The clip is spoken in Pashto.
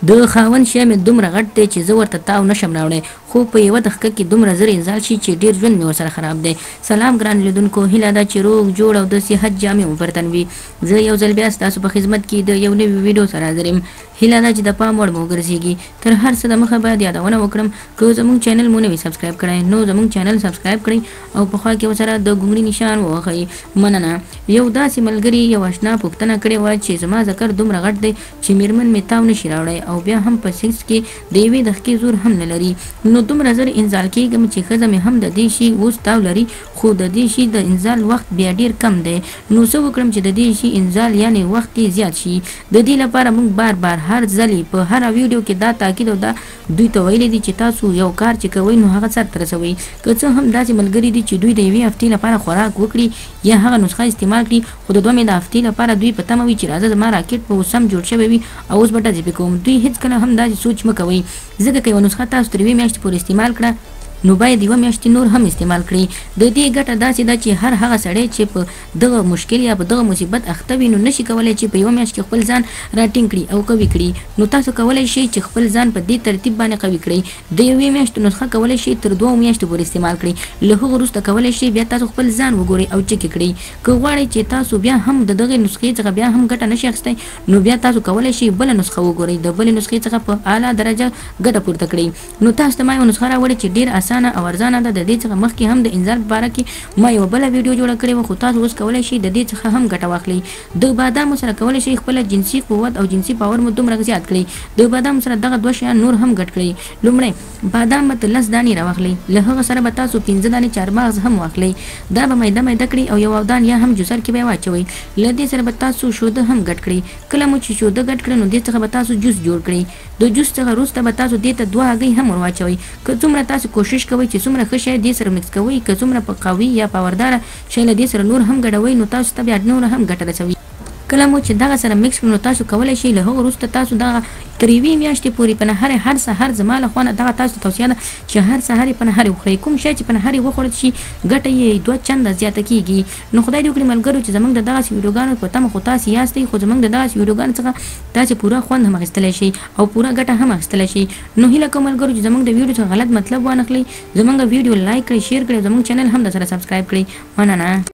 د خاوند شی مې دومره غټ دی چې زه ورته تاو نشم راوړی خو په یوه دقیقه کې دومره زر انزال شي چې ډیر ژوند مې ورسره خراب دی. سلام ګران لیدونکو، هیله ده چې روغ جوړ او د صحت جامې مو پر تن وي. زه یو ځل بیا ستاسو په خدمت کې د یو نوي ویډیو سره حاضر یم. هیله ده چې د پام وړ مو وګرځېږي. تر هر څه دمخه باید یادونه وکړم که زموږ چینل مو نه وي سبسکرایب کړی نو زموږ چینل سبسکرایب کړئ او په خوا کې ورسره د ګونګړي نشان ووهئ. مننه. یو داسې ملګري یو اشنا پوښتنه کړې وه چې زما ذکر دومره غټ دی چې میرمن مې تاو نشي راوړی او بیا هم په سیکس کې د یوې دقیقې زور هم نه لري، نو دومره زر انزال کېږم چې ښځه مې هم د دې شي اوس تاو لري خو د دې شي د انزال وخت بیا ډیر کم دی. نو څه وکړم چې د دې شي انزال یعنی وخت یې زیات شي؟ د دې لپاره موږ بار بار هر ځلې په هر ویډیو کې دا تاکید او دا دوی ته ویلي دي چې تاسو یو کار چې کوئ نو هغه سرته رسوئ. که څه هم داسې ملګري دي چې دوی د یوې هفتې لپاره خوراک وکړي یا هغه نسخه استعمال کړي خو د دومې د هفتې لپاره دوی په تمه وي چې راځه زما راکټ به اوس هم جوړ شوی وي او اوس به ډزې پې کوم. دوی هېڅکله هم داسې سوچ مه کوئ، ځکه که یوه نسخه تاسو تر 2 میاشتې پورې استعمال کړه نو باید 1 میاشت نور هم استعمال کړئ. د دې ګټه داسې ده چې هر هغه سړی چې په دغه مشکل یا په دغه مصیبت اخته وي نو نشي کولای چې په 1 میاشت کې خپل ځان راټینګ کړي او قوي کړي. نو تاسو کولای شئ چې خپل ځان په دې ترتیب باندې قوي کړئ. د 1 میاشت نسخه کولای شئ تر 2 میاشتو پورې استعمال کړئ. له هغه وروسته کولای شئ بیا تاسو خپل ځان وګورئ او چک کړئ. که غواړئ چې تاسو بیا هم د دغه نسخې څخه بیا هم ګټه نشئ اخیستی نو بیا تاسو کولای شئ بله نسخه وګورئ، د بلې نسخې څخه په اعلی درجه ګټه پورته کړئ. نو تاسو ته ما یوه نسخه راوړې چې ډېر اسانه او ارزانه ده. د دې څخه مخکې هم د انزال په باره کې ما یوه بله ویډیو جوړه کړې وه خو تاسو اوس کولی شئ د دې څخه هم ګټه واخلئ. د بادامو سره کولی شئ خپله جنسي قوت او جنسي باور مو دومره زیات کړئ. د بادامو سره دغه 2 شیان نور هم ګډ کړئ. لومړی بادام به 10 دانې راواخلئ، له هغه سره به تاسو 15 دانې چارمغز هم واخلئ. دا به میده میده کړئ او یو اودان یا هم جوسر کې به یې واچوئ. له دې سره به تاسو شوده هم ګډ کړئ. کله مو چې شوده ګډ کړئ نو دې څخه به تاسو جوس جوړ کړئ. د جوس څخه وروسته به تاسو دې ته 2 هګۍ هم ور واچوئ. که څومره تاسو کوشش کوئ چې څومره ښه شی دې سره مکس کوئ، که څومره په قوي یا پاورداره شی له دې سره نور هم ګډوئ نو تاسو ته بیا نور هم ګټه رسوي. کله مو چې دغه سره مکس کړو نو تاسو کولی شئ له هغه وروسته تاسو دغه تر 1 میاشتې پورې په نهارې هر سهار زما له خوا نه دغه تاسو توصیه ده چې هر سهار یې په نهارې وخورئ. کوم شی چې په نهارې وخوړل شي ګټه یې 2 چنده زیاته کېږي. نو خدای دې وکړي ملګرو چې زموږ د دغسې ویډیوګانو په تمه خو تاسې یاستئ خو زموږ د دغسې ویډیوګانو څخه تاسې پوره خوند هم اخیستلی شئ او پوره ګټه هم اخیستلی شئ. نو هیله کوم ملګرو چې زموږ د ویډیو څخه غلط مطلب وانخلئ، زموږ ویډیو لایک کړئ، شیر کړئ، زموږ چینل هم درسره سبسکرایب کړئ. مننه.